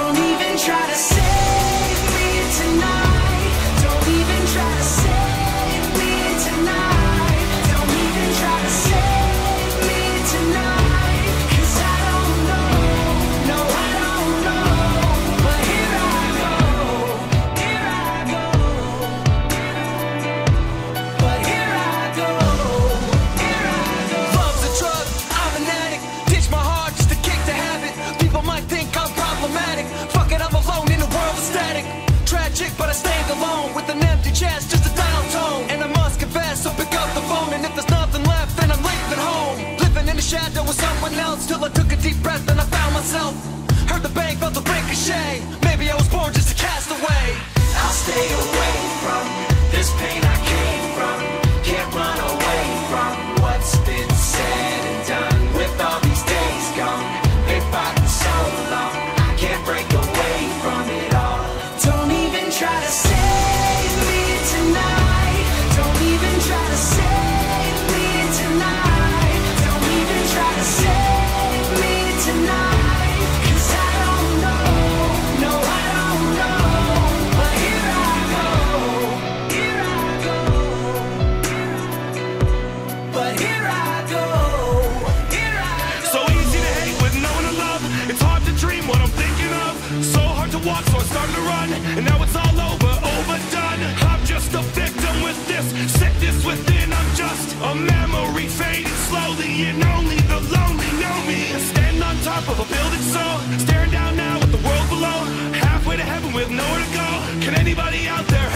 Don't even try to save me tonight. Don't even try to save me tonight. Don't even try to save me tonight. 'Cause I don't know, no I don't know. But here I go, here I go. But here I go, here I go. Love's a drug, I'm an addict. Ditch my heart just to kick the habit. People might think I'm problematic. Fuck it, I'm alone in a world of static. Tragic, but I stand alone with an empty chest, just a dial tone. And I must confess, so pick up the phone. And if there's nothing left, then I'm leaving home. Living in the shadow with someone else till I took a deep breath and I found myself. Heard the bang, felt the ricochet. Maybe I was born just a castaway. I'll stay away from this pain I came from. Can't run away from what's been said and done. With all these days gone, they fought me so long. I can't break away from it all. Don't even try to save me tonight. Don't even try to save me tonight. Don't even try to save me tonight. 'Cause I don't know, no I don't know. But here I go, here I go. But here I go, here I go. So easy to hate with no one to love. It's hard to dream what I'm thinking of. So hard to walk, so I started to run. And now it's all over, overdone. I'm just a victim with this sickness within. I'm just a memory fading slowly. And only the lonely know me. Standing on top of a building so staring down now at the world below. Halfway to heaven with nowhere to go. Can anybody out there